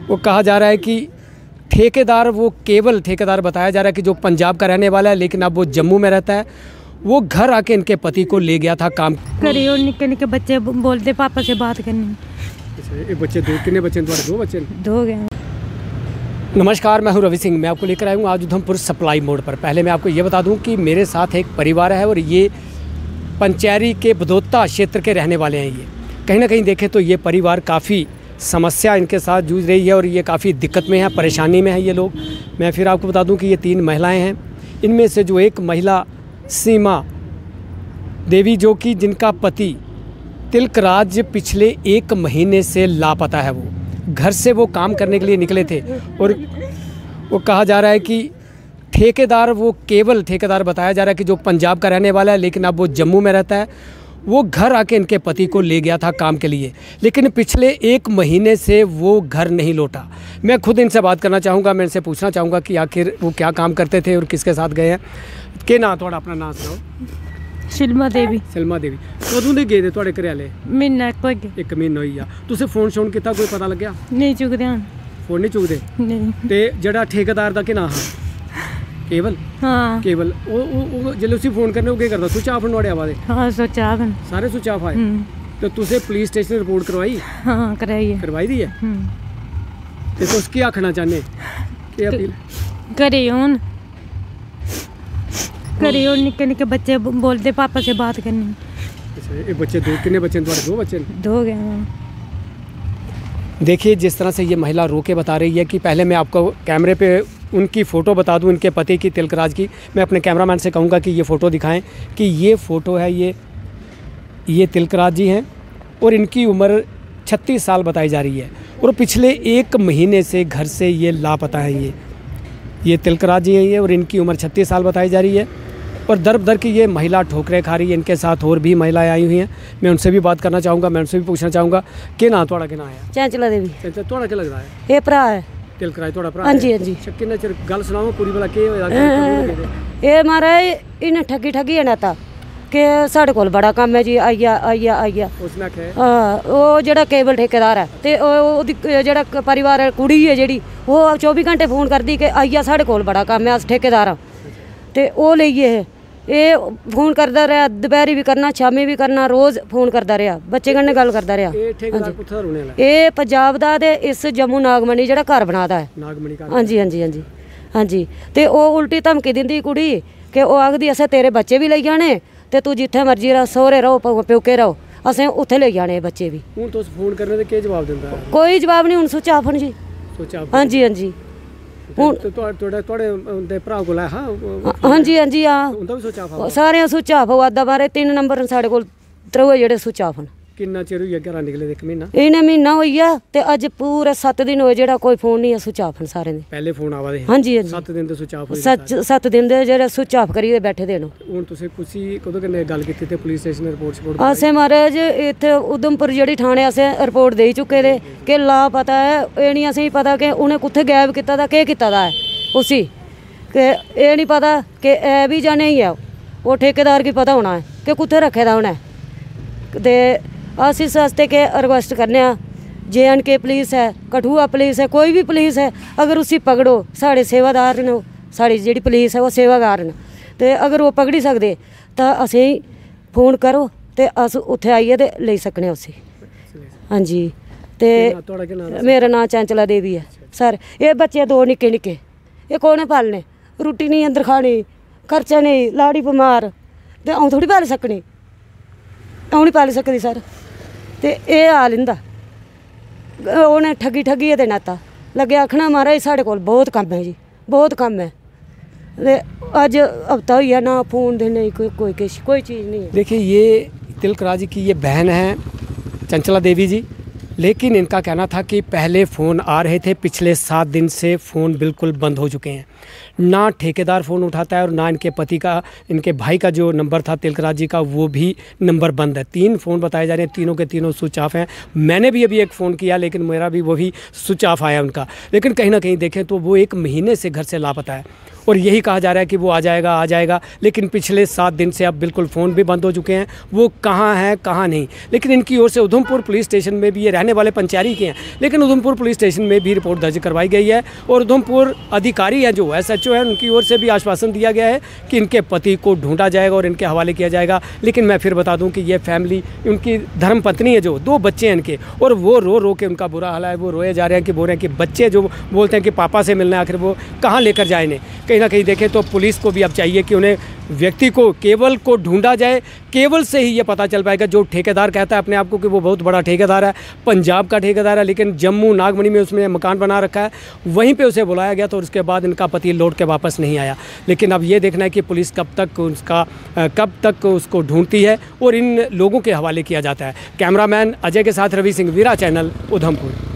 वो कहा जा रहा है कि ठेकेदार, वो केवल ठेकेदार बताया जा रहा है कि जो पंजाब का रहने वाला है, लेकिन अब वो जम्मू में रहता है। वो घर आके इनके पति को ले गया था काम करिए। और निक्के निक्के बच्चे बोलते पापा से बात करनी। ये बच्चे दो, कितने बच्चे? दो बच्चे, दो गए। नमस्कार, मैं हूं रवि सिंह। मैं आपको लेकर आया हूँ आज उधमपुर सप्लाई मोड़ पर। पहले मैं आपको ये बता दूं कि मेरे साथ एक परिवार है और ये पंचैरी के बदौता क्षेत्र के रहने वाले हैं। ये कहीं ना कहीं देखें तो ये परिवार काफ़ी समस्या इनके साथ जूझ रही है और ये काफ़ी दिक्कत में है, परेशानी में है ये लोग। मैं फिर आपको बता दूं कि ये 3 महिलाएं हैं। इनमें से जो एक महिला सीमा देवी, जो कि जिनका पति तिलकराज पिछले 1 महीने से लापता है। वो घर से वो काम करने के लिए निकले थे और वो कहा जा रहा है कि ठेकेदार, वो केवल ठेकेदार बताया जा रहा है कि जो पंजाब का रहने वाला है, लेकिन अब वो जम्मू में रहता है। वो घर आके इनके पति को ले गया था काम के लिए, लेकिन पिछले 1 महीने से वो घर नहीं लौटा। मैं खुद इनसे बात करना चाहूँगा, मैं इनसे पूछना चाहूँगा कि आखिर वो क्या काम करते थे और किसके साथ गए हैं। के ना थोड़ा अपना नाम सुनाओ। सिल्मा देवी। सिल्मा देवी, कदों दे गए थे थोड़े घरे वाले? महीना 1 महीना होई आ। तुसे फोन शोन किया, कोई पता लग्या? नहीं चुकदे हन। फोन नहीं चुकदे? नहीं। ते जड़ा ठेकेदार दा के ना हा? केवल? हाँ केवल। ओ जल्ले उसी फोन करने के करदा स्विच ऑफ नोड़े आवाज़? हाँ स्विच ऑफ। सारे स्विच ऑफ आए। तो तुसे पुलिस स्टेशन रिपोर्ट करवाई? हाँ कराई है। करवाई दी है। ते तुस की आखना चाहने? के अपील घरे होन, घरे होन। निक्के निक्के बच्चे बोलते पापा से बात करनी। अच्छा, ये बच्चे दो, कितने बच्चे? दो बच्चे, दो गए। देखिए जिस तरह से ये महिला रो के बता रही है कि पहले मैं आपको कैमरे पे उनकी फ़ोटो बता दूं, इनके पति की, तिलकराज की। मैं अपने कैमरामैन से कहूँगा कि ये फ़ोटो दिखाएं कि ये फ़ोटो है, ये तिलकराज जी हैं और इनकी उम्र 36 साल बताई जा रही है और पिछले 1 महीने से घर से ये लापता हैं। ये तिलकराज जी हैं ये, और इनकी उम्र 36 साल बताई जा रही है और दर दर की ये महिला ठोकरें खा रही है। इनके साथ और भी महिलाएं आई हुई हैं, मैं उनसे भी बात करना चाहूँगा, मैं उनसे भी पूछना चाहूँगा कि ना थोड़ा के ना आया? चंचला देवी। चंचला, थोड़ा क्या लग रहा है? ये भरा है तिलकराज, थोड़ा भरा? हाँ जी, हाँ जी। किन्ना चिर गल सुनाओ पूरी भला के होया? ये महाराज इन्हें ठगी है ना था कि साढ़े कोल बड़ा काम है जी, आइया। उसने आखे हाँ, वो जेड़ा केबल ठेकेदार है ते ओदी जेड़ा परिवार है, कुड़ी है जेड़ी, वो 24 घंटे फोन करदी कि आइया साढ़े कोल बड़ा काम है, अस ठेकेदार हाँ। ते ओ लेइए ये फोन करता रहा, दोपहरी भी करना, शामी भी करना, रोज़ फोन करता रहा, बच्चे कन्नै गल करता रहा। ये पंजाब दा ते इस जम्मू नागमणी जेड़ा घर बना दा है। हाँ जी, हाँ जी, हाँ जी, हाँ जी। ते ओ उल्टी धमकी दिंदी कुड़ी कि ओ आखदी असें तेरे बच्चे भी लेई जाने ते तू जिथे मर्जी रहो, सोहरे रहो, प्योके रहो, असें उत्थे लेई जाने बच्चे भी। हुण तुस फोन करने ते केह् जवाब दिंदा? कोई जवाब नहीं, हुण स्विच ऑफ न जी। हाँ जी, हाँ जी। हाँ जी, हाँ जी, हाँ सारे स्विच ऑफ हो। अद्धा बारे 3 नंबर साढ़े कोल, 3 जेड़े स्विच ऑफ न। किन्ना चिर होई घरा निकले? 1 महीना। इन्हें महीना होई गया ते अज पूरे 7 दिन होए जेड़ा कोई फोन नहीं है, स्विच ऑफ न सारे दे। पहले फोन आवा दे? हाँ जी, हाँ जी। 7 दिन ते स्विच ऑफ होई? 7 दिन दे जेड़ा स्विच ऑफ करिए बैठे दे न। हुण तुसे कुसी कदों कन्नै गल कीती ते पुलिस स्टेशन रिपोर्ट? असें महाराज इत्थे उधमपुर जेड़ी थाने असें रिपोर्ट देई चुके दे कि लापता है। एह् नहीं असेंगी पता कि उन्हें कुत्थे गायब कीता दा, केह् कीता दा है उसी, कि एह् नहीं पता कि ऐ भी जां नेईं है। वो ठेकेदार की पता होना है कि कुत्थे रखे दा उन्हें। ते अस इस वास्ते के रिक्वेस्ट करने JNK पुलिस है, कठुआ पुलिस है, कोई भी पुलिस है, अगर उसी पकड़ो, साढ़े सेवादार न, साढ़ी जेह्ड़ी पुलिस है वो सेवादार न, ते अगर वो पकड़ी सकदे तां असेंगी फोन करो ते अस उत्थे आइए ते लेई सकने उसी। हाँ जी। ते मेरा नाम चंचला देवी है सर। ये बच्चे 2 निक्के निक्के, ये कौन पालने? रुट्टी नहीं अंदर खानी, खर्चा नहीं, लाड़ी बमार, ते अऊं थोड़ी पाली सकनी, अऊं नहीं पाली सकदी सर। ते एह् हाल इंदा, उन्हें ठगी ते नाता लगे आखना महाराज साढ़े कोल बहुत कम्म है जी, बहुत कम्म है। ते अज हफ्ता होई गया ना फोन दे, नहीं कोई चीज़ नहीं है। देखिए ये तिलकराज की ये बहन है चंचला देवी जी, लेकिन इनका कहना था कि पहले फ़ोन आ रहे थे, पिछले 7 दिन से फ़ोन बिल्कुल बंद हो चुके हैं। ना ठेकेदार फ़ोन उठाता है और ना इनके पति का, इनके भाई का जो नंबर था तिलकराज जी का, वो भी नंबर बंद है। 3 फ़ोन बताए जा रहे हैं, तीनों के तीनों स्विच ऑफ हैं। मैंने भी अभी एक फ़ोन किया, लेकिन मेरा भी वो भी स्विच ऑफ आया उनका। लेकिन कहीं ना कहीं देखें तो वो 1 महीने से घर से लापता है और यही कहा जा रहा है कि वो आ जाएगा, लेकिन पिछले 7 दिन से अब बिल्कुल फ़ोन भी बंद हो चुके हैं, वो कहाँ है कहाँ नहीं। लेकिन इनकी ओर से उधमपुर पुलिस स्टेशन में भी, ये रहने वाले पंचैरी के हैं, लेकिन उधमपुर पुलिस स्टेशन में भी रिपोर्ट दर्ज करवाई गई है और उधमपुर अधिकारी हैं जो SHO हैं, उनकी ओर से भी आश्वासन दिया गया है कि इनके पति को ढूंढा जाएगा और इनके हवाले किया जाएगा। लेकिन मैं फिर बता दूं कि ये फैमिली, उनकी धर्मपत्नी है, जो 2 बच्चे हैं इनके, और वो रो के उनका बुरा हाल है, वो रोए जा रहे हैं कि बोल रहे हैं कि बच्चे जो बोलते हैं कि पापा से मिलना है, आखिर वो कहाँ लेकर जाए इन्हें। कहीं ना कहीं देखें तो पुलिस को भी अब चाहिए कि उन्हें व्यक्ति को, केवल को ढूंढा जाए। केवल से ही ये पता चल पाएगा। जो ठेकेदार कहता है अपने आप को कि वो बहुत बड़ा ठेकेदार है, पंजाब का ठेकेदार है, लेकिन जम्मू नागमनी में उसने मकान बना रखा है, वहीं पे उसे बुलाया गया तो उसके बाद इनका पति लौट के वापस नहीं आया। लेकिन अब ये देखना है कि पुलिस कब तक उसको ढूंढती है और इन लोगों के हवाले किया जाता है। कैमरामैन अजय के साथ रवि सिंह, वीरा चैनल, उधमपुर।